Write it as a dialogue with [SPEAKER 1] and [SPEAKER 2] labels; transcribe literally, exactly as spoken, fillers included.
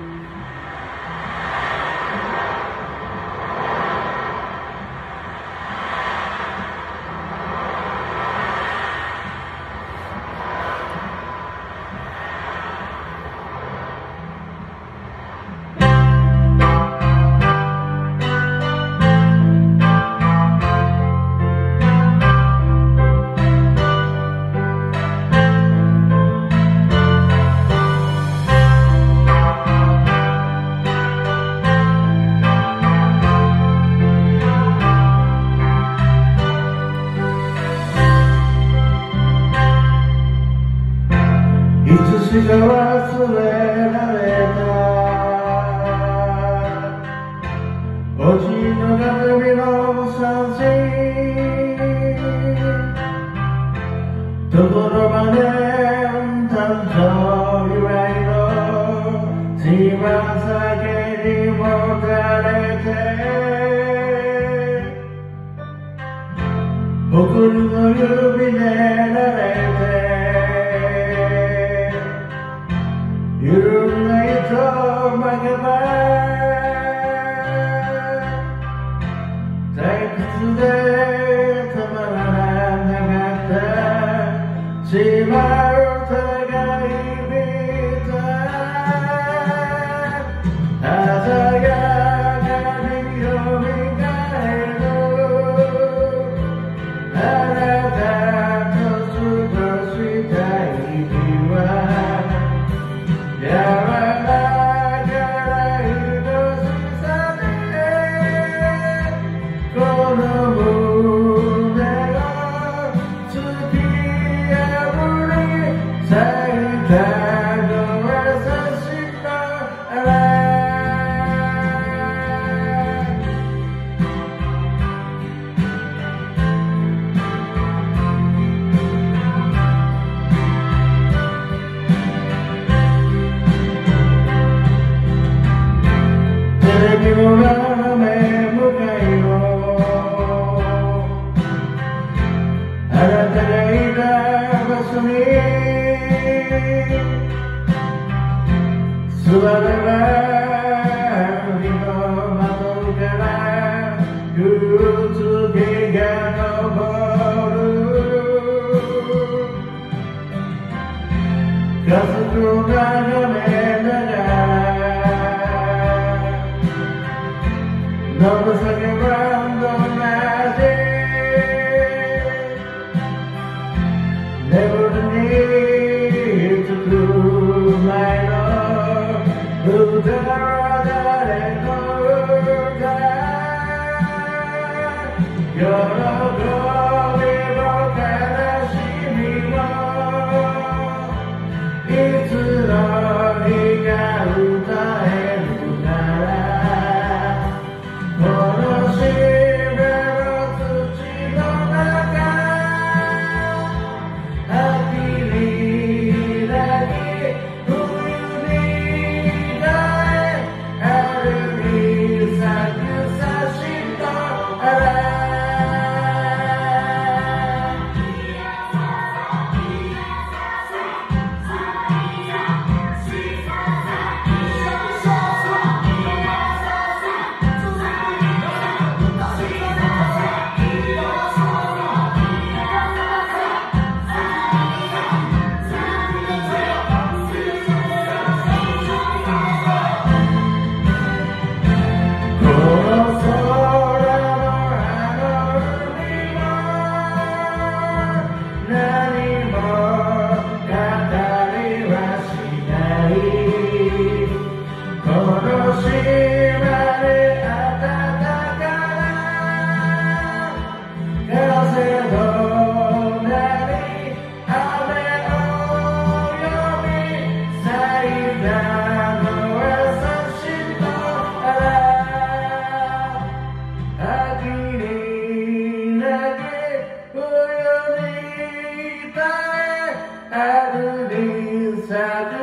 [SPEAKER 1] いつしか忘れられたおじいの鏡の三振ところまで誕生祝いのつま先にもたれて誇りの指でられて緩んだ糸を曲げば退屈でたまらなかったしまう互い見た鮮やかによみがえるあなたと過ごしたい日は柔らかな愛のしさでこの胸を突き破り咲いたのは差しのあらテレビの斜め向かいのあなたがいた場所に座れば海の窓から夕月が昇る家族を眺めながら飲む酒はどんな味眠りにつく前の歌は誰の歌喜びも悲しみもいつの日か歌えるならこの島の土の中秋に泣き冬に泣い春に咲く差しとあらSad